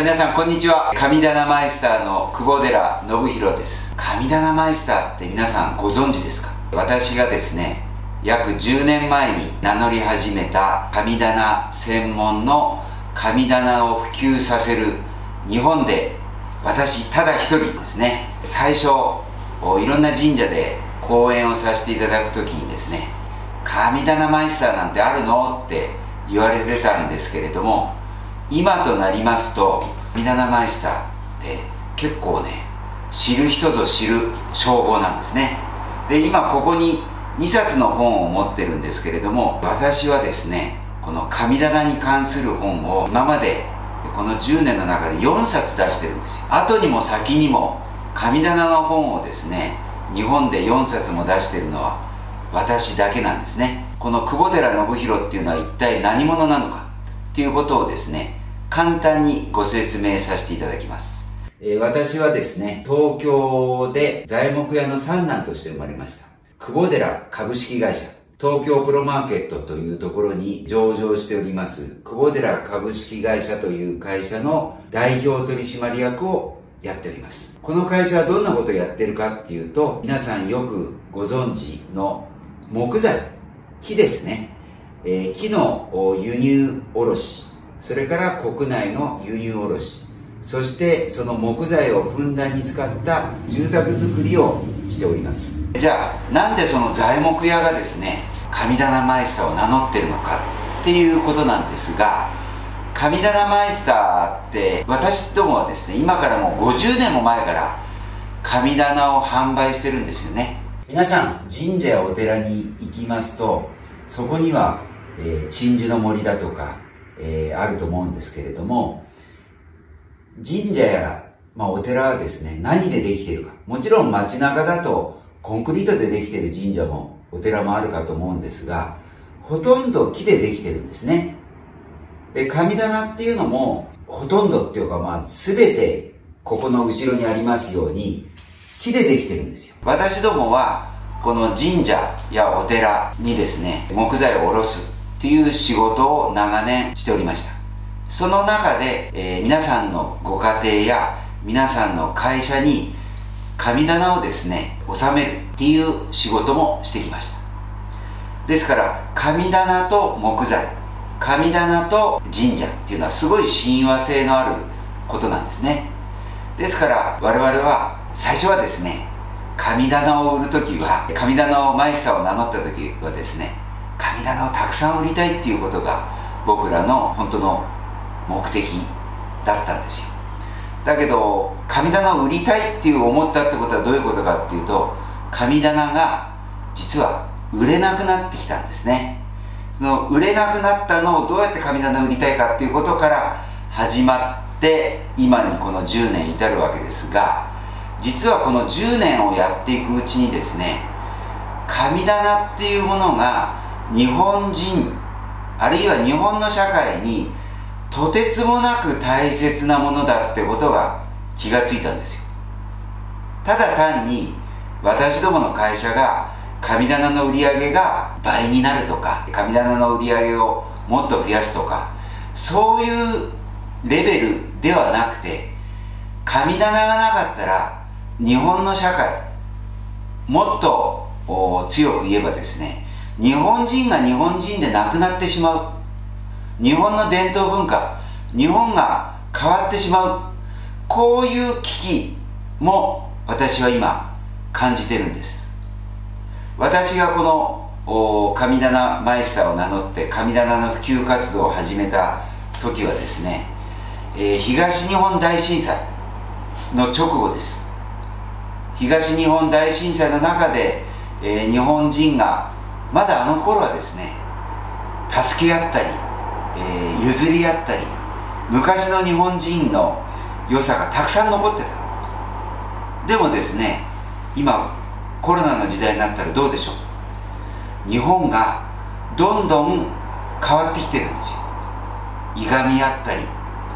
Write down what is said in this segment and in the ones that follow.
皆さんこんにちは。神棚マイスターの久保寺信弘です。神棚マイスターって皆さんご存知ですか？私がですね、約10年前に名乗り始めた神棚専門の神棚を普及させる日本で私ただ一人ですね。最初いろんな神社で講演をさせていただくときにですね、神棚マイスターなんてあるのって言われてたんですけれども、今となりますと神棚マイスターって結構ね、知る人ぞ知る称号なんですね。で、今ここに2冊の本を持ってるんですけれども、私はですね、この神棚に関する本を今までこの10年の中で4冊出してるんですよ。後にも先にも神棚の本をですね、日本で4冊も出してるのは私だけなんですね。この久保寺信弘っていうのは一体何者なのかっていうことをですね、簡単にご説明させていただきます。私はですね、東京で材木屋の三男として生まれました。久保寺株式会社、東京プロマーケットというところに上場しております、久保寺株式会社という会社の代表取締役をやっております。この会社はどんなことをやってるかっていうと、皆さんよくご存知の木材、木ですね。木の輸入卸、それから国内の輸入卸、そしてその木材をふんだんに使った住宅作りをしております。じゃあなんでその材木屋がですね、神棚マイスターを名乗ってるのかっていうことなんですが、神棚マイスターって私どもはですね、今からもう50年も前から神棚を販売してるんですよね。皆さん神社やお寺に行きますと、そこには、鎮守の森だとか、あると思うんですけれども、神社や、お寺はですね、何でできているか。もちろん街中だとコンクリートでできている神社もお寺もあるかと思うんですが、ほとんど木でできてるんですね。で、神棚っていうのもほとんどっていうか、全てここの後ろにありますように木でできてるんですよ。私どもはこの神社やお寺にですね、木材を下ろすっていう仕事を長年しておりました。その中で、皆さんのご家庭や皆さんの会社に神棚をですね、収めるっていう仕事もしてきました。ですから神棚と木材、神棚と神社っていうのはすごい親和性のあることなんですね。ですから我々は最初はですね、神棚を売るときは、神棚をマイスターを名乗ったときはですね、神棚をたくさん売りたいっていうことが僕らの本当の目的だったんですよ。だけど神棚を売りたいっていう思ったってことはどういうことかっていうと、神棚が実は売れなくなってきたんですね。その売れなくなったのをどうやって神棚を売りたいかっていうことから始まって今にこの10年至るわけですが、実はこの10年をやっていくうちにですね、神棚っていうものが日本人あるいは日本の社会にとてつもなく大切なものだってことが気がついたんですよ。ただ単に私どもの会社が神棚の売り上げが倍になるとか、神棚の売り上げをもっと増やすとか、そういうレベルではなくて、神棚がなかったら日本の社会、もっと強く言えばですね、日本人が日本人でなくなってしまう、日本の伝統文化、日本が変わってしまう、こういう危機も私は今感じてるんです。私がこの神棚マイスターを名乗って神棚の普及活動を始めた時はですね、東日本大震災の直後です。東日本大震災の中で、日本人がまだあの頃はですね、助け合ったり、譲り合ったり、昔の日本人の良さがたくさん残ってた。でもですね、今コロナの時代になったらどうでしょう。日本がどんどん変わってきてるんですよ。いがみ合ったり、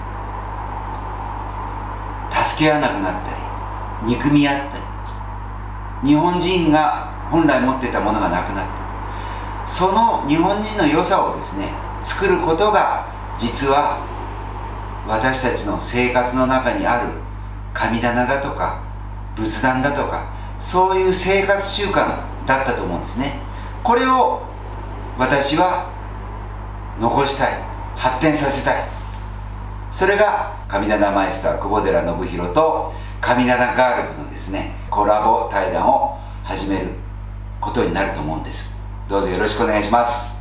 助け合わなくなったり、憎み合ったり、日本人が本来持ってたものがなくなった。その日本人の良さをですね、作ることが実は私たちの生活の中にある神棚だとか仏壇だとか、そういう生活習慣だったと思うんですね。これを私は残したい、発展させたい。それが神棚マイスター窪寺信弘と神棚ガールズのですね、コラボ対談を始めることになると思うんです。どうぞよろしくお願いします。